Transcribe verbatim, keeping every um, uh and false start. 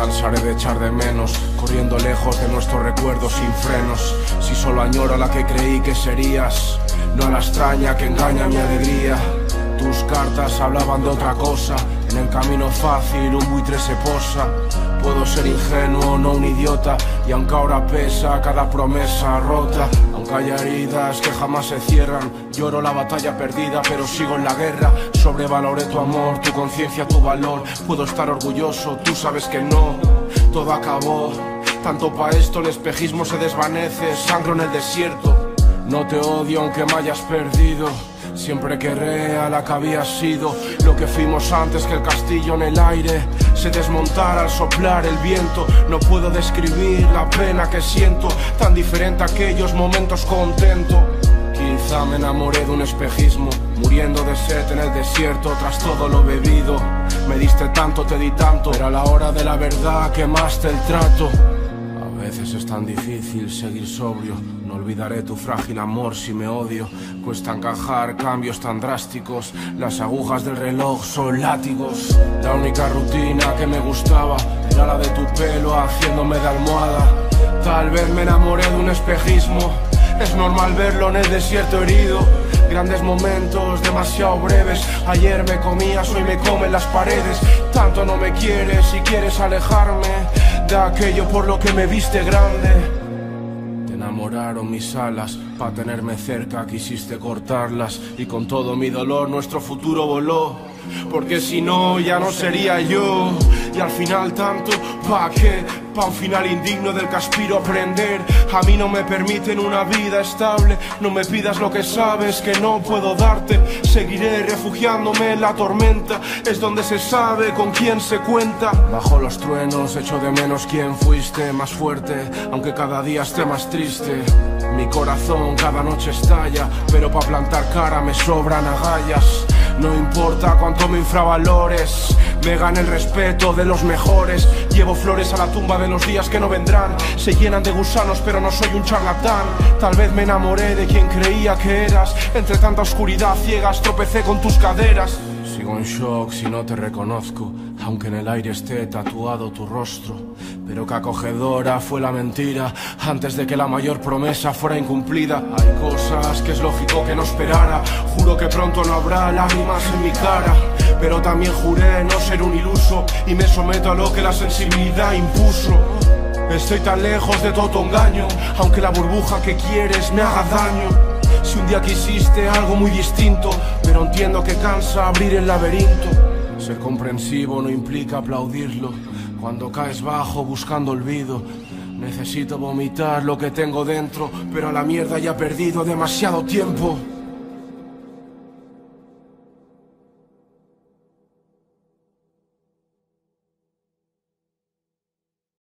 cansaré de echar de menos, corriendo lejos de nuestros recuerdos sin frenos. Si solo añoro a la que creí que serías, no a la extraña que engaña mi alegría. Tus cartas hablaban de otra cosa, en el camino fácil un buitre se posa. Puedo ser ingenuo, no un idiota, y aunque ahora pesa cada promesa rota, aunque haya heridas que jamás se cierran, lloro la batalla perdida pero sigo en la guerra. Sobrevaloré tu amor, tu conciencia, tu valor. Puedo estar orgulloso, tú sabes que no. Todo acabó, tanto pa' esto el espejismo se desvanece. Sangro en el desierto, no te odio aunque me hayas perdido. Siempre querré a la que había sido, lo que fuimos antes que el castillo en el aire se desmontara al soplar el viento. No puedo describir la pena que siento, tan diferente a aquellos momentos contento. Quizá me enamoré de un espejismo, muriendo de sed en el desierto tras todo lo bebido. Me diste tanto, te di tanto, pero a la hora de la verdad quemaste el trato. A veces es tan difícil seguir sobrio, no olvidaré tu frágil amor si me odio. Cuesta encajar cambios tan drásticos, las agujas del reloj son látigos. La única rutina que me gustaba era la de tu pelo haciéndome de almohada. Tal vez me enamoré de un espejismo, es normal verlo en el desierto herido. Grandes momentos demasiado breves, ayer me comías, hoy me comen las paredes. Tanto no me quieres y quieres alejarme de aquello por lo que me viste grande. Te enamoraron mis alas, pa' tenerme cerca quisiste cortarlas. Y con todo mi dolor nuestro futuro voló, porque si no ya no sería yo. Y al final tanto, ¿pa' qué? Pa' un final indigno del que aspiro a aprender. A mí no me permiten una vida estable, no me pidas lo que sabes que no puedo darte. Seguiré refugiándome en la tormenta, es donde se sabe con quién se cuenta. Bajo los truenos echo de menos quién fuiste más fuerte, aunque cada día esté más triste. Mi corazón cada noche estalla, pero pa' plantar cara me sobran agallas. No importa cuánto me infravalores, me gana el respeto de los mejores. Llevo flores a la tumba de los días que no vendrán. Se llenan de gusanos pero no soy un charlatán. Tal vez me enamoré de quien creía que eras. Entre tanta oscuridad ciegas tropecé con tus caderas. Sigo en shock si no te reconozco, aunque en el aire esté tatuado tu rostro. Pero qué acogedora fue la mentira antes de que la mayor promesa fuera incumplida. Hay cosas que es lógico que no esperara. Juro que pronto no habrá lágrimas en mi cara, pero también juré no ser un iluso y me someto a lo que la sensibilidad impuso. Estoy tan lejos de todo tu engaño, aunque la burbuja que quieres me haga daño. Si un día quisiste algo muy distinto, pero entiendo que cansa abrir el laberinto. Ser comprensivo no implica aplaudirlo. Cuando caes bajo buscando olvido, necesito vomitar lo que tengo dentro, pero a la mierda ya he perdido demasiado tiempo.